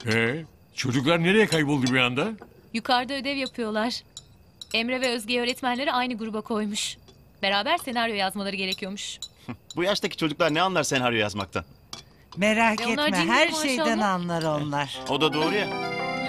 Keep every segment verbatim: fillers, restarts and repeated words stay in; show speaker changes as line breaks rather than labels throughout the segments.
Ee, çocuklar nereye kayboldu bir anda?
Yukarıda ödev yapıyorlar. Emre ve Özge öğretmenleri aynı gruba koymuş. Beraber senaryo yazmaları gerekiyormuş.
Bu yaştaki çocuklar ne anlar senaryo yazmaktan?
Merak
E onlar
etme,
cin
her
gibi
şeyden
maşallah.
anlar onlar.
O da doğru ya.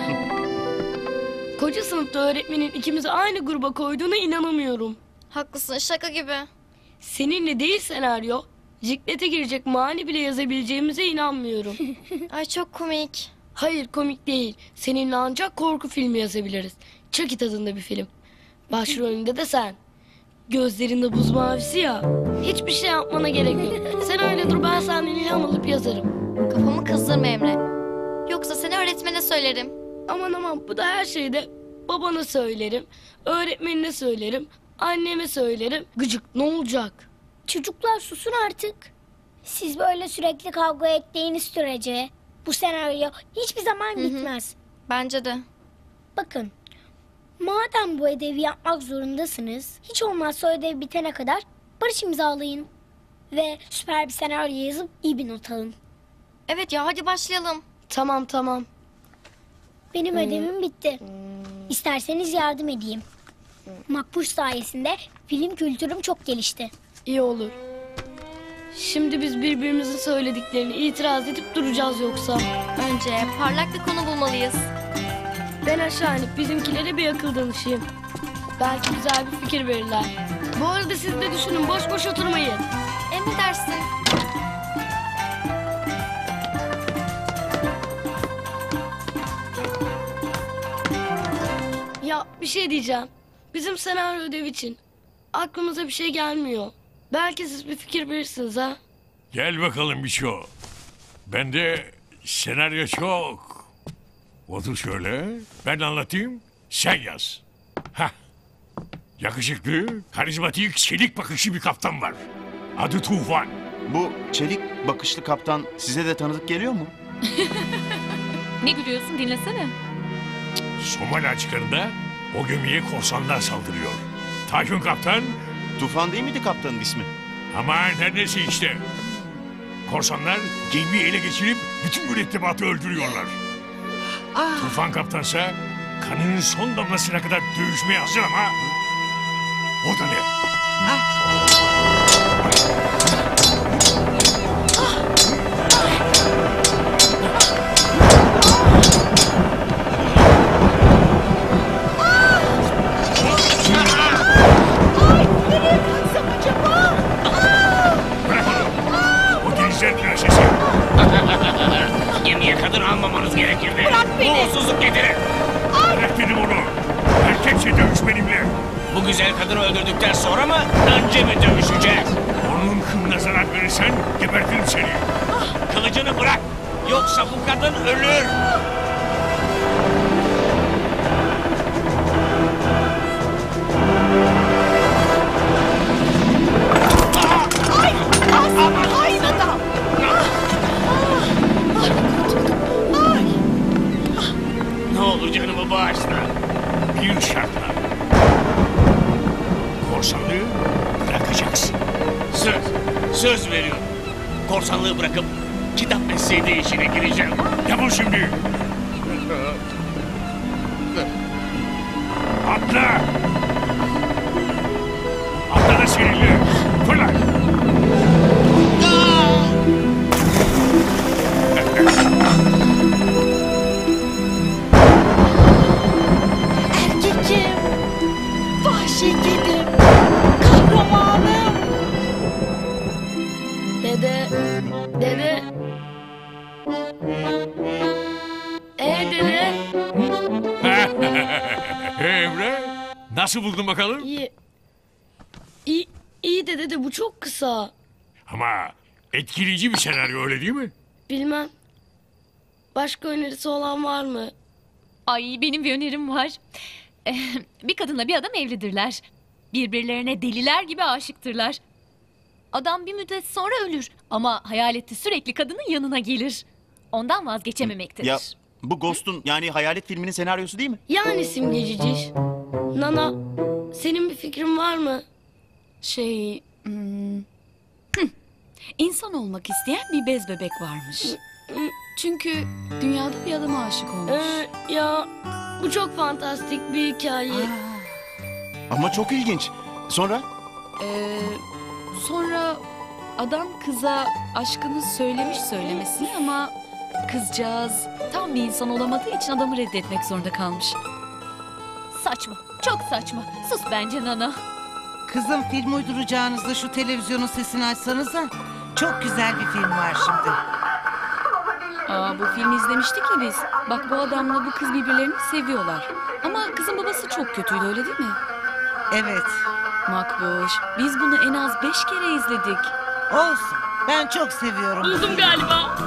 Koca sınıfta öğretmenin ikimizi aynı gruba koyduğuna inanamıyorum.
Haklısın, şaka gibi.
Seninle değil senaryo, ciklete girecek mani bile yazabileceğimize inanmıyorum.
Ay çok komik.
Hayır, komik değil. Seninle ancak korku filmi yazabiliriz. Chucky tadında bir film. Başrolünde de sen. Gözlerinde buz mavisi ya. Hiçbir şey yapmana gerek yok. Sen öyle dur, ben senden ilham alıp yazarım.
Kafamı kızdırma Emre. Yoksa seni öğretmene söylerim.
Aman aman, bu da her şeyde babana söylerim, öğretmenine söylerim, anneme söylerim. Gıcık, ne olacak?
Çocuklar susun artık. Siz böyle sürekli kavga ettiğiniz sürece bu senaryo hiçbir zaman bitmez.
Bence de.
Bakın, madem bu ödevi yapmak zorundasınız, hiç olmazsa ödev bitene kadar barış imzalayın. Ve süper bir senaryo yazıp iyi bir not alın.
Evet ya, hadi başlayalım.
Tamam tamam.
Benim ödevim bitti. İsterseniz yardım edeyim. Makbuş sayesinde film kültürüm çok gelişti.
İyi olur. Şimdi biz birbirimizin söylediklerini itiraz edip duracağız yoksa.
Önce parlak bir konu bulmalıyız.
Ben aşağı inip bizimkilere bir akıl danışayım. Belki güzel bir fikir verirler. Bu arada siz de düşünün, boş boş oturmayın.
Emredersin.
Ya bir şey diyeceğim. Bizim senaryo ödevi için aklımıza bir şey gelmiyor. Belki siz bir fikir verirsiniz ha.
Gel bakalım Biço. Bende senaryo çok. Otur şöyle. Ben anlatayım. Sen yaz. Hah. Yakışıklı, karizmatik, çelik bakışlı bir kaptan var. Adı Tufan.
Bu çelik bakışlı kaptan size de tanıdık geliyor mu?
Ne gülüyorsun, dinlesene.
Somali açıklarında o gemiye korsanlar saldırıyor. Tayfun kaptan
Tufan değil miydi kaptanın ismi?
ama neredeyse işte. Korsanlar gemiyi ele geçirip bütün mürettebatı öldürüyorlar. Tufan kaptansa kanının son damlasına kadar dövüşmeye hazır ama o da ne? Bırak onu. O denizler prensesi.
Gemiye kadın almamanız gerekirdi. Bırak beni. Uğursuzluk getirir.
Bırak dedim onu. Erkekçe dövüş benimle.
Bu güzel kadını öldürdükten sonra mı önce mi dövüşeceğiz?
Onun kılına zarar verirsen gebertirim seni.
Kılıcını bırak. Yoksa bu kadın ölür. Ne olur canımı bağışla.
Bir şartla. Korsanlığı bırakacaksın.
Söz, söz veriyorum. Korsanlığı bırakıp kitap mesleği işine gireceğim.
Yapın şimdi. Atla. Atla da seninle. Fırla.
Erkekim, vahşi kedim, kahramanım.
Dede, dede. Ee dede.
Hey Emre, nasıl buldun bakalım?
İyi. İyi, iyi de dede, bu çok kısa.
Ama etkileyici bir senaryo, öyle değil mi?
Bilmem. Başka önerisi olan var mı?
Ay, benim bir önerim var. Eh, bir kadınla bir adam evlidirler. Birbirlerine deliler gibi aşıktırlar. Adam bir müddet sonra ölür ama hayaleti sürekli kadının yanına gelir. Ondan vazgeçememektedir.
Ya bu Ghost'un yani Hayalet filminin senaryosu değil mi?
Yani simgeciciş. Nana, senin bir fikrin var mı?
Şey... hmm, hıh, İnsan olmak isteyen bir bez bebek varmış. Çünkü dünyada bir adama aşık olmuş.
Ee, ya bu çok fantastik bir hikaye.
Ama çok ilginç. Sonra?
Ee, sonra adam kıza aşkını söylemiş söylemesini ama kızcağız tam bir insan olamadığı için adamı reddetmek zorunda kalmış.
Saçma. Çok saçma. Sus bence Nana.
Kızım film uyduracağınızda şu televizyonun sesini açsanıza. Çok güzel bir film var şimdi.
Aa, bu filmi izlemiştik ya biz. Bak bu adamla bu kız birbirlerini seviyorlar. Ama kızın babası çok kötüydü, öyle değil mi?
Evet.
Makbuş, biz bunu en az beş kere izledik.
Olsun. Ben çok seviyorum.
Buldum galiba.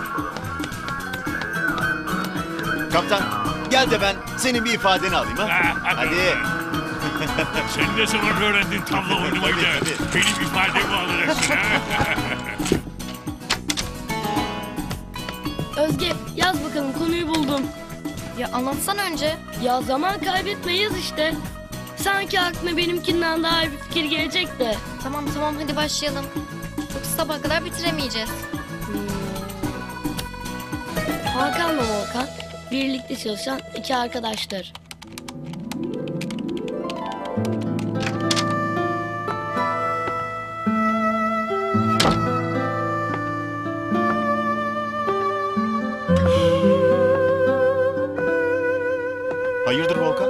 Kaptan gel de ben senin bir ifadeni alayım ha. Hadi.
Sen ne zaman öğrendin tavla oynamayı da
Tabii, tabii.
benim ifademi alacaksın ha?
Özge yaz bakalım, konuyu buldum.
Ya anlatsan önce.
Ya zaman kaybetmeyiz işte. Sanki aklına benimkinden daha iyi bir fikir gelecek de.
Tamam tamam hadi başlayalım. Yoksa sabaha kadar bitiremeyeceğiz.
Hakan'la Volkan birlikte çalışan iki arkadaştır.
Hayırdır Volkan?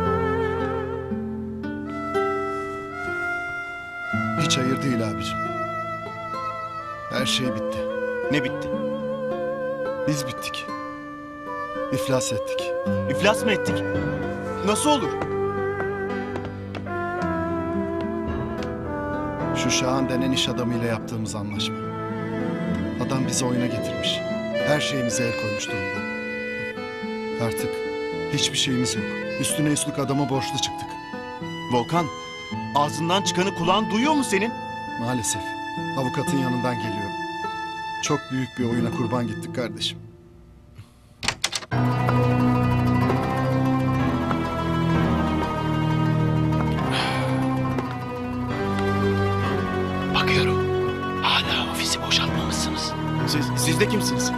Hiç hayır değil abicim. Her şey bitti.
Ne bitti?
Biz bittik. İflas ettik.
İflas mı ettik? Nasıl olur?
Şu Şahan denen iş adamıyla yaptığımız anlaşma. Adam bizi oyuna getirmiş. Her şeyimize el koymuş durumda. Artık hiçbir şeyimiz yok. Üstüne üstlük adama borçlu çıktık.
Volkan, ağzından çıkanı kulağın duyuyor mu senin?
Maalesef. Avukatın yanından geliyorum. Çok büyük bir oyuna kurban gittik kardeşim.
Bakıyorum. Hala ofisi boşaltmamışsınız.
Siz, siz de kimsiniz?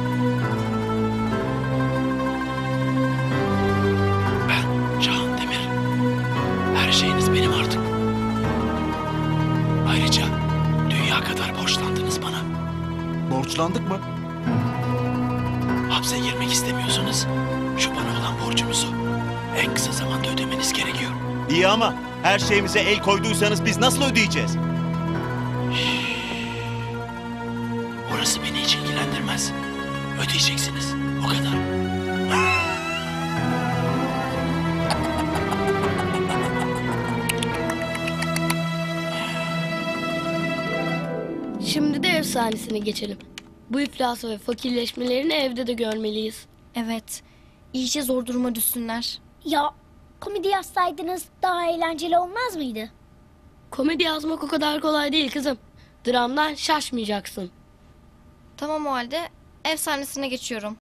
Ben Can Demir. Her şeyiniz benim artık. Ayrıca dünya kadar borçlandınız bana.
Borçlandık mı?
Hapse girmek istemiyorsanız şu bana olan borcunuzu en kısa zamanda ödemeniz gerekiyor.
İyi ama her şeyimize el koyduysanız biz nasıl ödeyeceğiz?
Orası beni hiç ilgilendirmez. Ödeyeceksiniz. O kadar.
Şimdi de ev sahnesine geçelim. Bu iflası ve fakirleşmelerini evde de görmeliyiz.
Evet. İyice zor duruma düşsünler.
Ya komedi yazsaydınız daha eğlenceli olmaz mıydı?
Komedi yazmak o kadar kolay değil kızım. Dramdan şaşmayacaksın.
Tamam o halde ev sahnesine geçiyorum.